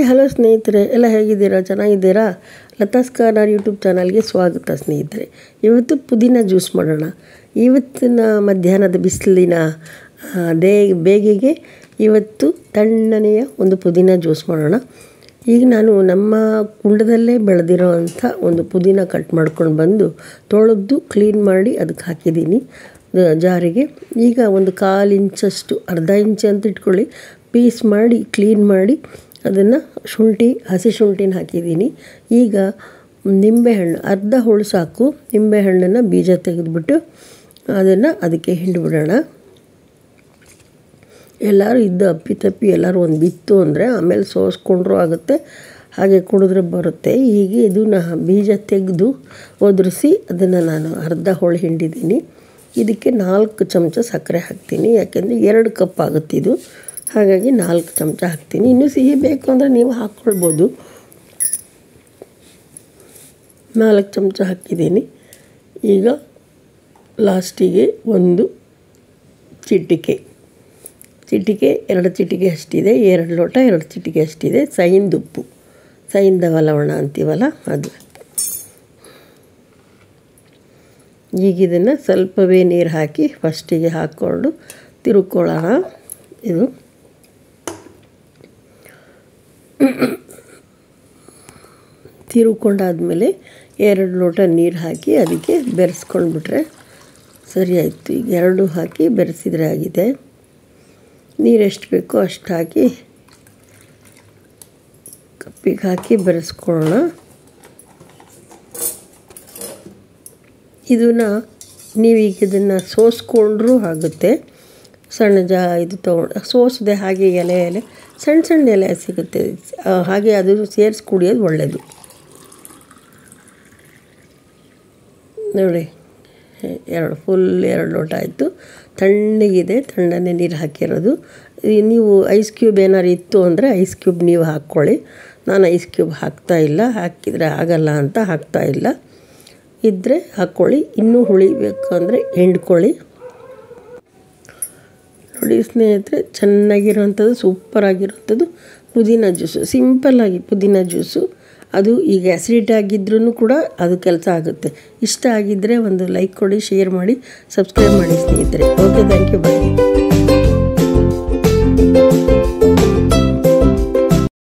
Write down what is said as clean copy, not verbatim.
Hello ಸ್ನೇಹಿತರೆ, ಎಲ್ಲ ಹೇಗಿದ್ದೀರಾ? ಚೆನ್ನಾಗಿದ್ದೀರಾ? ಲತಾಸ್ ಕಾರ್ನರ್ ಯೂಟ್ಯೂಬ್ ಚಾನಲ್ಗೆ ಸ್ವಾಗತ ಸ್ನೇಹಿತರೆ. ಇವತ್ತು ಪುದೀನ ಜ್ಯೂಸ್ ಮಾಡೋಣ. ಇವತ್ತಿನ ಮಧ್ಯಾಹ್ನದ ಬಿಸಿಲಿನ ಬೇಗೆಗೆ ಇವತ್ತು ತಣ್ಣನೆಯ ಒಂದು ಪುದೀನ ಜ್ಯೂಸ್ ಮಾಡೋಣ. ಈಗ ನಾನು ನಮ್ಮ ಕುಂಡದಲ್ಲೇ ಬೆಳೆದಿರೋ ಅಂಥ ಒಂದು ಪುದೀನ ಕಟ್ ಮಾಡ್ಕೊಂಡು ಬಂದು ತೊಳೆದು ಕ್ಲೀನ್ ಮಾಡಿ ಅದಕ್ಕೆ ಹಾಕಿದ್ದೀನಿ ಜಾರಿಗೆ. ಈಗ ಒಂದು 1/4 ಇಂಚಷ್ಟು, ಅರ್ಧ ಇಂಚು ಅಂತ ಇಟ್ಕೊಳ್ಳಿ, ಪೀಸ್ ಮಾಡಿ ಕ್ಲೀನ್ ಮಾಡಿ ಅದನ್ನು ಹಸಿ ಶುಂಠಿನ ಹಾಕಿದ್ದೀನಿ. ಈಗ ನಿಂಬೆಹಣ್ಣು ಅರ್ಧ ಹೋಳು ಸಾಕು. ನಿಂಬೆಹಣ್ಣನ್ನು ಬೀಜ ತೆಗೆದುಬಿಟ್ಟು ಅದನ್ನು ಅದಕ್ಕೆ ಹಿಂಡಿಬಿಡೋಣ. ಎಲ್ಲರೂ ಅಪ್ಪಿತಪ್ಪಿ ಎಲ್ಲರೂ ಒಂದು ಬಿತ್ತು ಅಂದರೆ ಆಮೇಲೆ ಸೋಸ್ಕೊಂಡ್ರೂ ಆಗುತ್ತೆ, ಹಾಗೆ ಕುಡಿದ್ರೆ ಬರುತ್ತೆ. ಹೀಗೆ ಇದನ್ನು ಬೀಜ ತೆಗೆದು ಒದರಿಸಿ ಅದನ್ನು ನಾನು ಅರ್ಧ ಹೋಳು ಹಿಂಡಿದ್ದೀನಿ. ಇದಕ್ಕೆ 4 ಚಮಚ ಸಕ್ಕರೆ ಹಾಕ್ತೀನಿ, ಯಾಕೆಂದರೆ 2 ಕಪ್ ಆಗುತ್ತೆ ಇದು, ಹಾಗಾಗಿ 4 ಚಮಚ ಹಾಕ್ತೀನಿ. ಇನ್ನೂ ಸಿಹಿ ಬೇಕು ಅಂದರೆ ನೀವು ಹಾಕ್ಕೊಳ್ಬೋದು. 4 ಚಮಚ ಹಾಕಿದ್ದೀನಿ. ಈಗ ಲಾಸ್ಟಿಗೆ 1 ಚಿಟಿಕೆ 2 ಚಿಟಿಕೆ ಅಷ್ಟಿದೆ, 2 ಲೋಟ 2 ಚಿಟಿಕೆ ಅಷ್ಟಿದೆ ಸೈಂದುಪ್ಪು, ಸೈಂಧವ ಲವಣ ಅಂತೀವಲ್ಲ ಅದು. ಈಗ ಇದನ್ನು ಸ್ವಲ್ಪವೇ ನೀರು ಹಾಕಿ ಫಸ್ಟಿಗೆ ಹಾಕ್ಕೊಂಡು ತಿರುಕೊಳ್ಳೋಣ. ಇದು ತಿರುಕೊಂಡಾದಮೇಲೆ 2 ಲೋಟ ನೀರು ಹಾಕಿ ಅದಕ್ಕೆ ಬೆರೆಸ್ಕೊಂಡ್ಬಿಟ್ರೆ ಸರಿ ಆಯಿತು. ಈಗ 2 ಹಾಕಿ ಬೆರೆಸಿದರೆ ಆಗಿದೆ. ನೀರು ಎಷ್ಟು ಬೇಕೋ ಅಷ್ಟು ಹಾಕಿ ಕಪ್ಪಿಗೆ ಹಾಕಿ ಬೆರೆಸ್ಕೊಳ್ಳೋಣ. ನೀವೀಗ ಇದನ್ನು ಸೋಸ್ಕೊಂಡ್ರೂ ಆಗುತ್ತೆ. ಸಣ್ಣ ಇದು ತೊಗೊಂಡು ಸೋಸದೆ ಹಾಗೆ ಎಲೆ ಸಣ್ಣ ಎಲೆ ಸಿಗುತ್ತೆ, ಹಾಗೆ ಅದು ಸೇರಿಸಿ ಕುಡಿಯೋದು ಒಳ್ಳೆಯದು. ನೋಡಿ, 2 ಲೋಟ ಆಯಿತು. ತಣ್ಣಗಿದೆ, ತಣ್ಣನೆ ನೀರು ಹಾಕಿರೋದು. ನೀವು ಐಸ್ ಕ್ಯೂಬ್ ಏನಾರು ಇತ್ತು ಅಂದರೆ ಐಸ್ ಕ್ಯೂಬ್ ನೀವು ಹಾಕ್ಕೊಳ್ಳಿ. ನಾನು ಐಸ್ ಕ್ಯೂಬ್ ಹಾಕ್ತಾಯಿಲ್ಲ, ಹಾಕಿದರೆ ಆಗಲ್ಲ ಅಂತ ಹಾಕ್ತಾಯಿಲ್ಲ. ಇದ್ದರೆ ಹಾಕ್ಕೊಳ್ಳಿ. ಇನ್ನೂ ಹುಳಿಬೇಕು ಅಂದರೆ ಹಿಂಡ್ಕೊಳ್ಳಿ. ನೋಡಿ ಸ್ನೇಹಿತರೆ, ಚೆನ್ನಾಗಿರೋವಂಥದ್ದು, ಸೂಪರಾಗಿರೋವಂಥದ್ದು ಪುದೀನ ಜ್ಯೂಸು. ಸಿಂಪಲ್ಲಾಗಿ ಪುದೀನ ಜ್ಯೂಸು. ಅದು ಈಗ ಆ್ಯಸಿಡಿಟಿ ಆಗಿದ್ರೂ ಕೂಡ ಅದು ಕೆಲಸ ಆಗುತ್ತೆ. ಇಷ್ಟ ಆಗಿದ್ದರೆ ಒಂದು ಲೈಕ್ ಕೊಡಿ, ಶೇರ್ ಮಾಡಿ, ಸಬ್ಸ್ಕ್ರೈಬ್ ಮಾಡಿ ಸ್ನೇಹಿತರೆ. Okay, thank you, bye.